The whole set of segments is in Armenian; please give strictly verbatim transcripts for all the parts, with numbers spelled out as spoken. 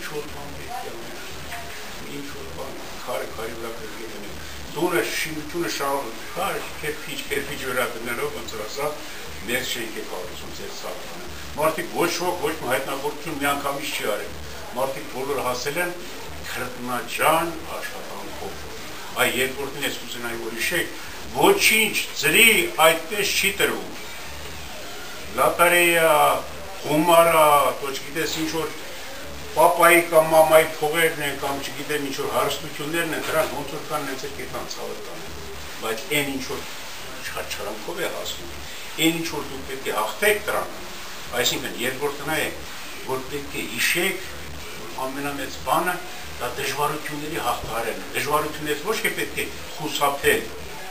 ինչ-որ բան պետք է անենք, ինչ-որ բան, քարը քարի վրա պետք է դնենք, տունը շինությունը շահար, կերպիչ, կերպիչ վրա դնելով, ոնց որ ասա, մեր շենք է կառուցում ձեր սարքանը։ Մարդիկ ոչ ոք, ոչ մի հայտնագործություն միանգամից չի արել, մարդիկ բոլորը հասել են քրտնաջան աշխատանքով։ Այ երկրորդին ես կուզենայի որ հիշեք, ոչինչ ծրի այդպես չի տրվում։ Լոտարեա, գումարա, ոչ գիտես ինչ որ պապայի կամ մամայի փողերն են կամ չգիտեմ ինչ որ հարստություններն են, դրանք ոնց որ կան նենց կետան ցավը կան։ Բայց այն ինչ որ չարչարանքով է հասնում, այն ինչ որ դուք պետք է հաղթեք դրան, այսինքն երկրորդն է, որ պետք է հիշեք ամենամեծ բանը դա դժվարությունների հաղթահարելն է։ Դժվարություններից ոչ թե պետք է խուսափել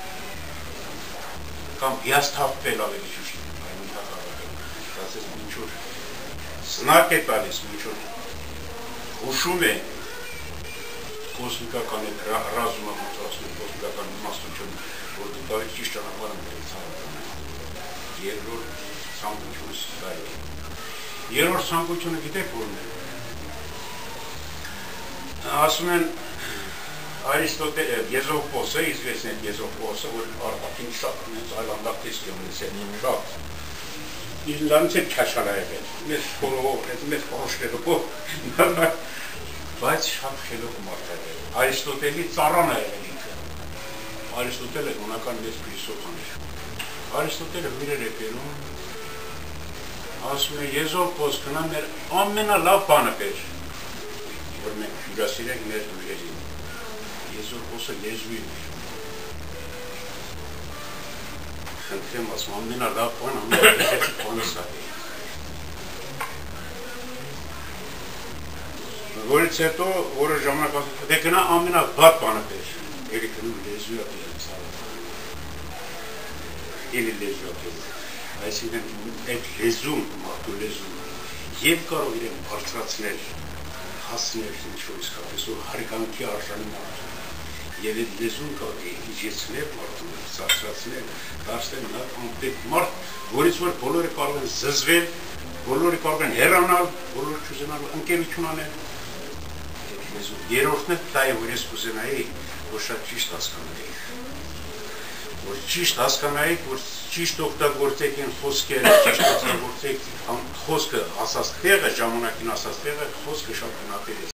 կամ հիասթափվել ավելի ճիշտ, այն հաղթահարել։ Ասես ինչ որ զնակ է տալիս, ինչ որ հուշում է կոսմիկական այդ ռազմը, ոնց ասում կոսմիկական իմաստությունը, որ դու դավիթ ճիշտ ճանապարհ ընտրել ցանկանում ես։ Երկրորդ ցանկությունը դա է։ Երրորդ ցանկությունը գիտեք որն է։ Ասում են Արիստոտելը, Եզոպոսը, известный Եզոպոսը, որ արտաքին շատ ունեց այլանդակտիստի ունեց շատ։ Իրանից է քաշալա եղել, մեզ խորով, մեզ խորոշներով, բայց շատ խելոք մարդ է եղել։ Արիստոտելի ծառան է եղել ինքը։ Արիստոտելը հունական մեծ փիլիսոփան էր։ Արիստոտելը վիրեր է բերում, ասում է Եզոպոս գնա մեր ամենալավ բանը բեր, որ մենք հյուրասիրենք մեր հյուրերին։ Եզոպոսը լեզուին էր։ Խնդրեմ ասում, ամենալավ բան, ամենալավ բանը սա է։ Որից հետո որը ժամանակ ասում, դե գնա ամենավատ բանը բեր, ելի գնում լեզուա բերում սարը, ելի լեզուա բերում, այսինքն այդ լեզուն, մարդու լեզուն, և կարող իրեն բարձրացնել, հասնել ինչ-որ իսկապես, որ հարկանքի արժանի մարդու, և այդ լեզուն կարող է իջեցնել մարդու, սարսրացնել, դարձնել նա անպետ մարդ, որից որ բոլորը կարող են զզվել, բոլորը կարող են հեռանալ, բոլորը չուզենալ ընկերություն անել, երորդն է դա է, որ ես կուզենայի, որ շատ ճիշտ հասկանայիք, որ ճիշտ հասկանայիք, որ ճիշտ օգտագործեք են խոսքերը, ճիշտ օգտագործեք խոսքը ասած տեղը, ժամանակին ասած տեղը, խոսքը շատ հնապել է